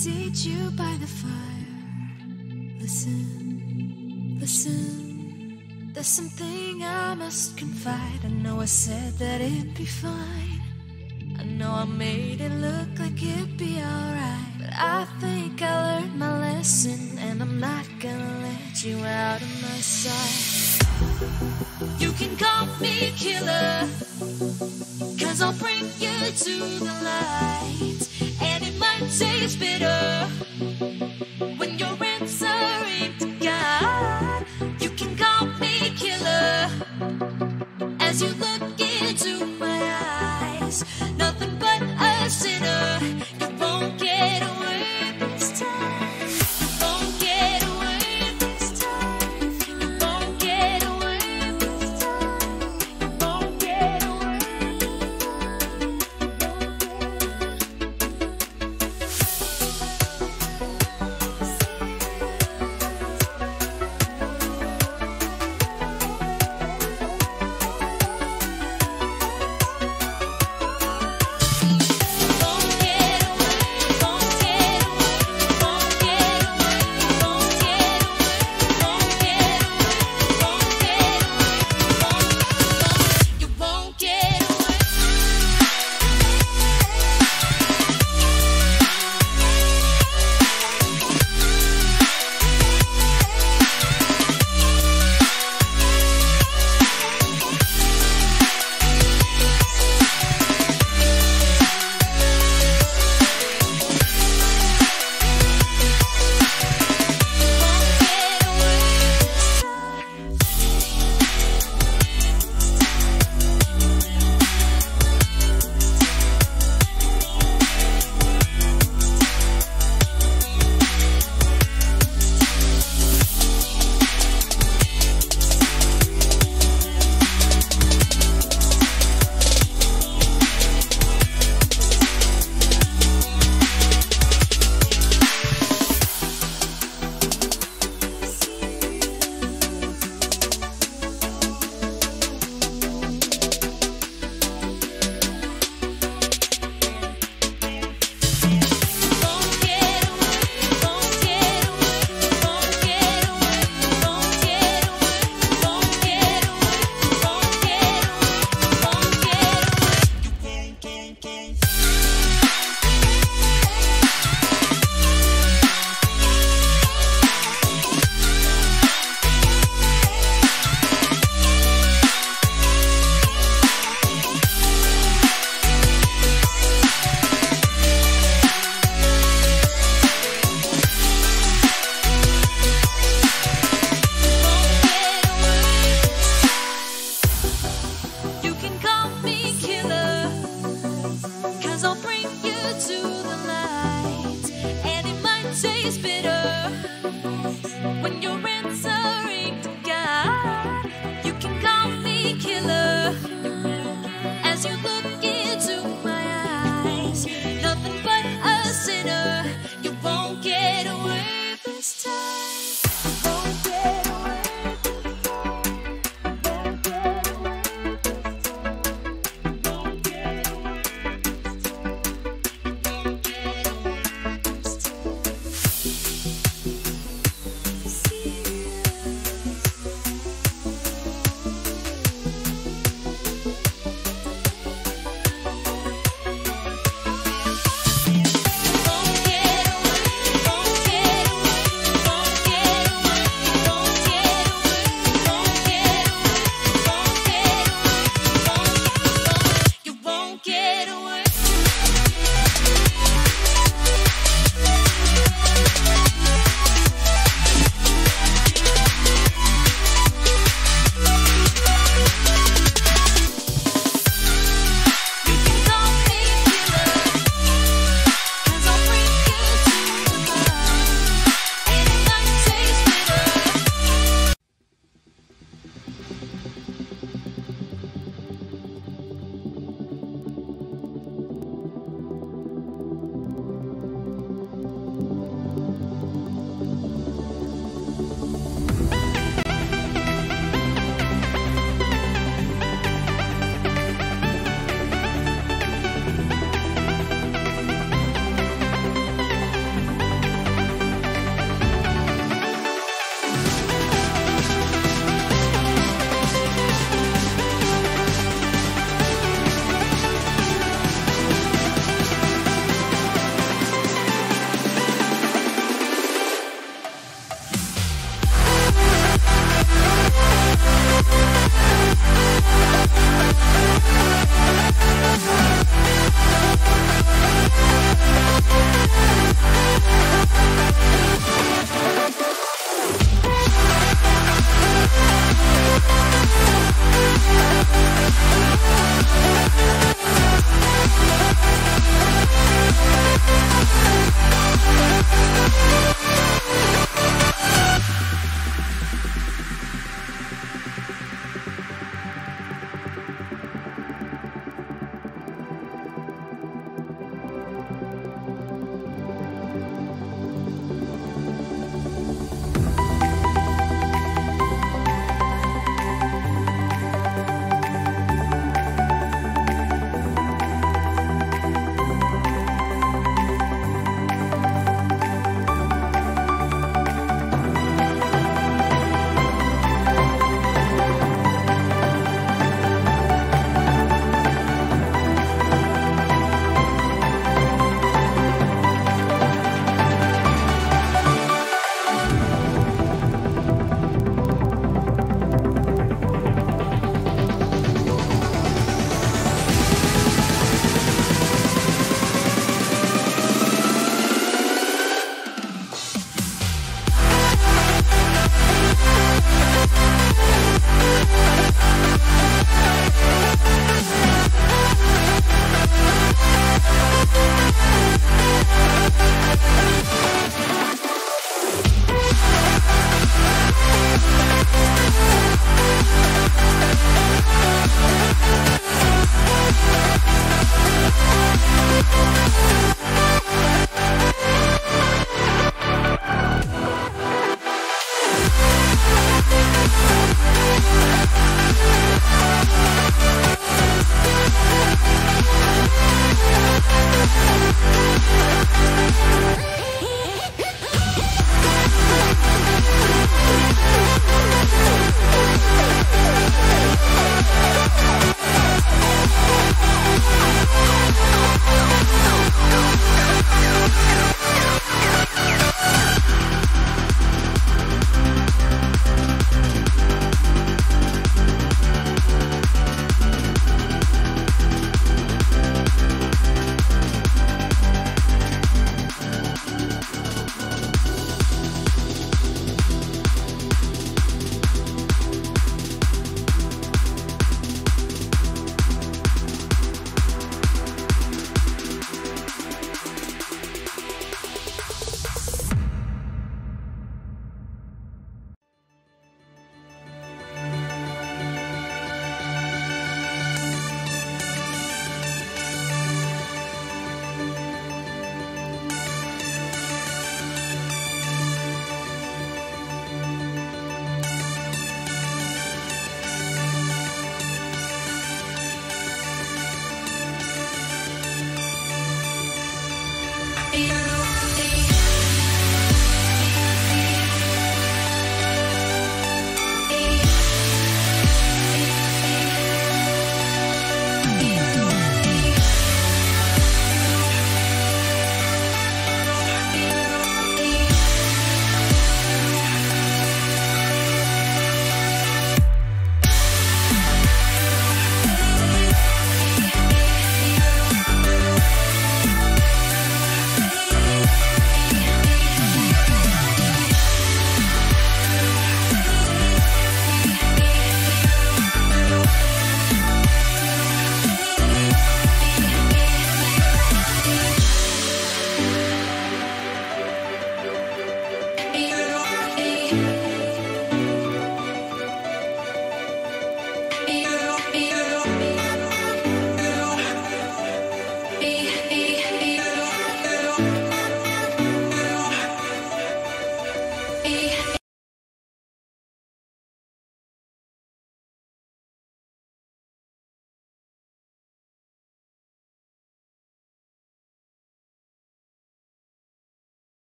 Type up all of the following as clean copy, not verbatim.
seat you by the fire. Listen, listen. There's something I must confide. I know I said that it'd be fine. I know I made it look like it'd be alright, but I think I learned my lesson, and I'm not gonna let you out of my sight. You can call me killer, 'cause I'll bring you to the light. And it might taste bitter when your answering to God. You can call me killer as you look into my eyes. Nothing but a sinner. You won't get away this time. You won't get away this time. You won't get away this time. You won't get away.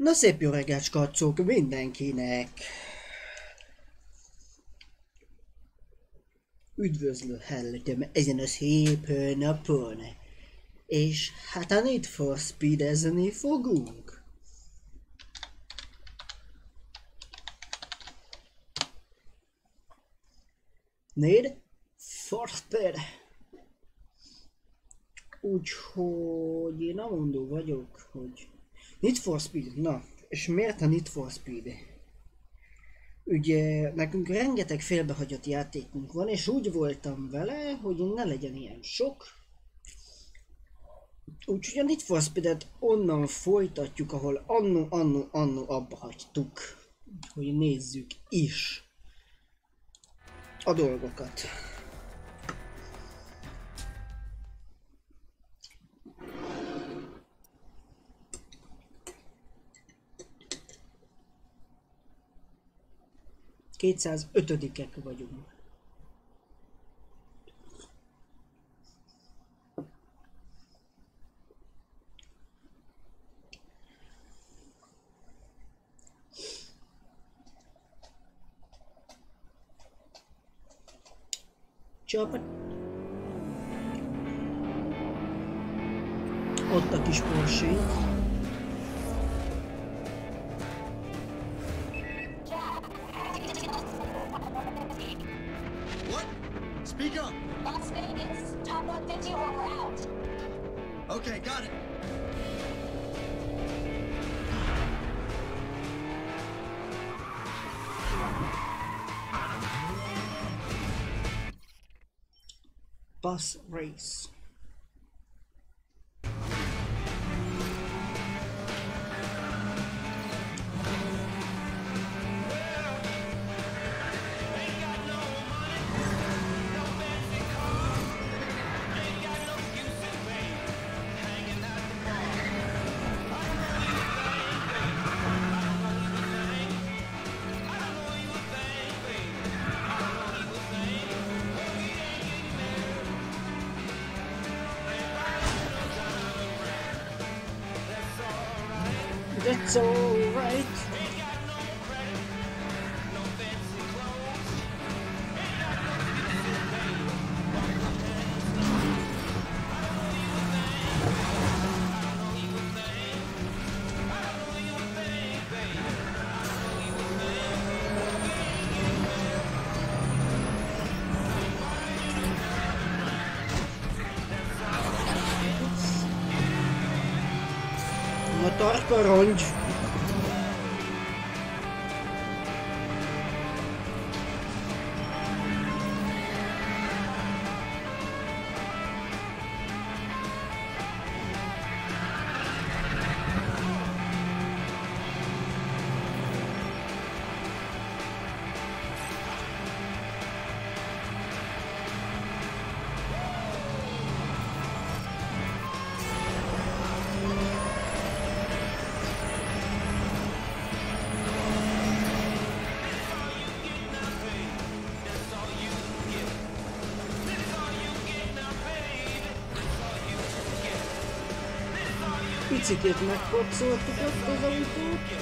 Na szép jó reggelt, skacok mindenkinek! Üdvözlöm ezen a szép napon! És hát a Need for Speed-ezni fogunk! Need for Speed! Úgyhogy én amondó vagyok, hogy Need for Speed, na, és miért a Need for Speed? Ugye nekünk rengeteg félbehagyott játékunk van, és úgy voltam vele, hogy ne legyen ilyen sok. Úgyhogy a Need for Speed-et onnan folytatjuk, ahol anno abba hagytuk. Hogy nézzük is a dolgokat. Kétszázötödikek vagyunk. Csapat. Ott a kis Porsche. Speak up! Las Vegas. Top 150 or we're out. Okay, got it. Bus race. That's alright. A tarka rongy. Picikét megkopszoltuk ott az autót.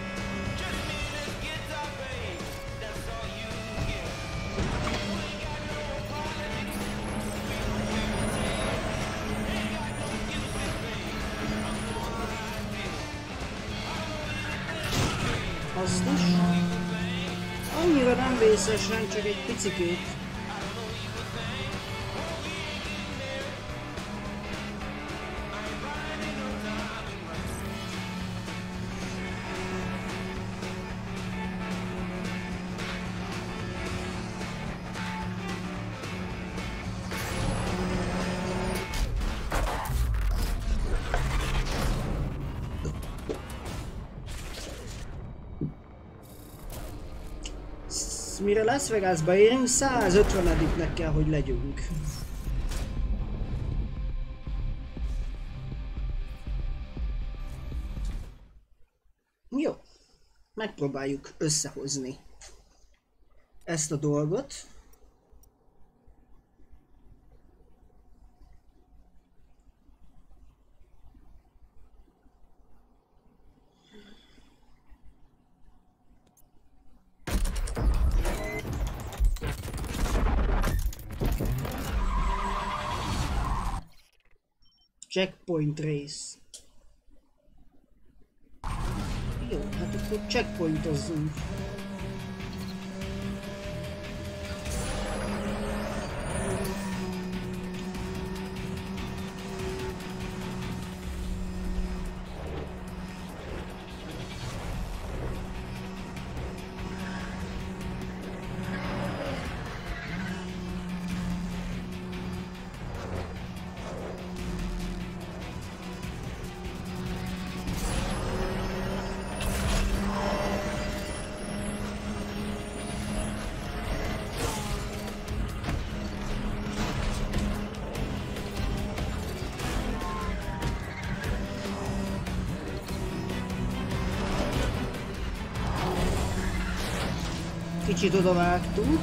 Azt is. Annyira nem vészesen, csak egy picikét. Mire Las Vegasba érünk, 150-nek kell, hogy legyünk. Jó, megpróbáljuk összehozni ezt a dolgot. Checkpoint race. Jó, hát akkor checkpointozzunk. Kicsit oda vágtunk.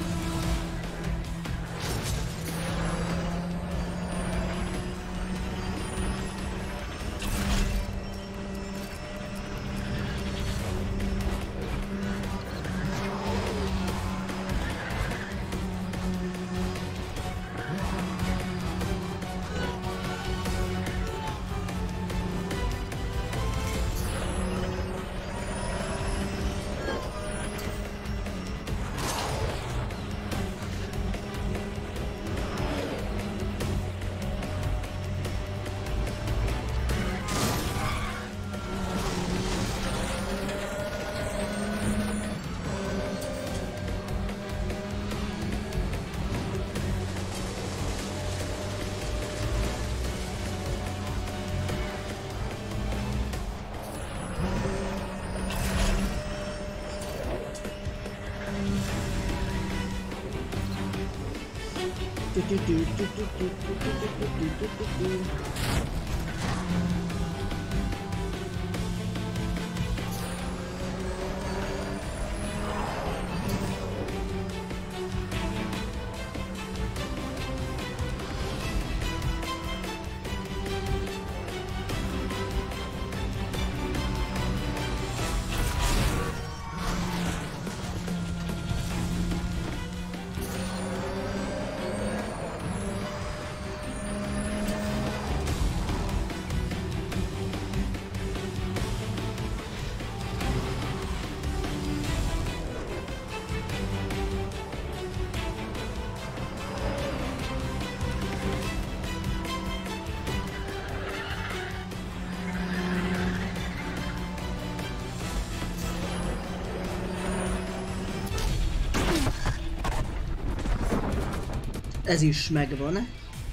Ez is megvan.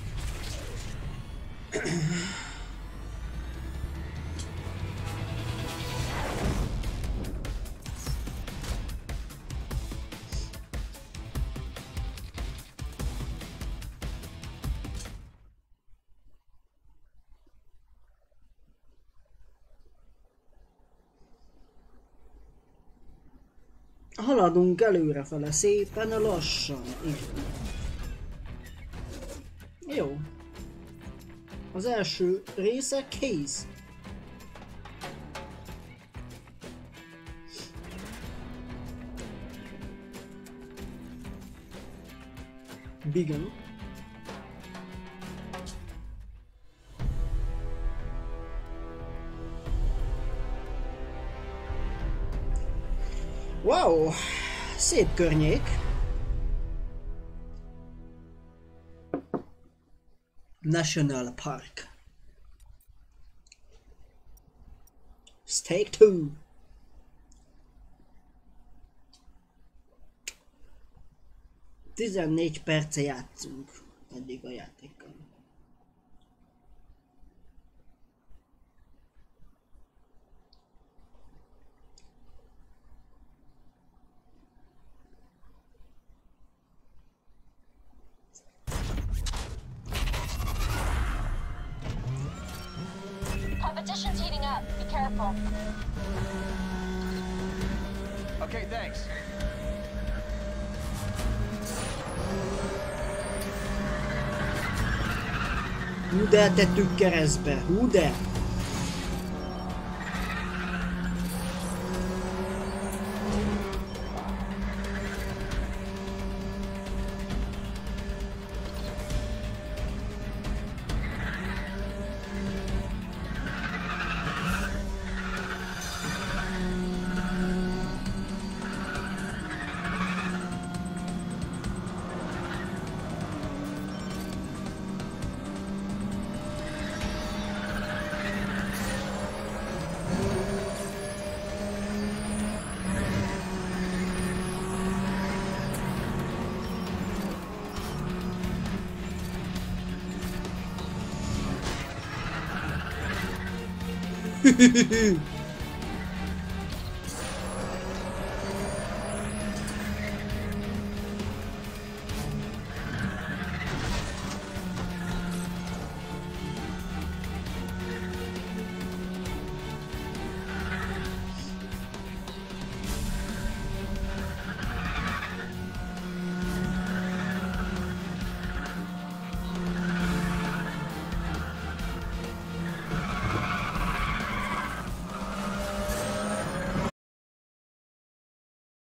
Haladunk előrefele, szépen lassan. Igen. Jó. Az első része kész. Begin. Wow! Szép környék. National Park. Stake 2. Tizennégy perce játszunk eddig a játékkal. Competition's heating up. Be careful. Okay, thanks. Hú de tettük keresztbe, hú de!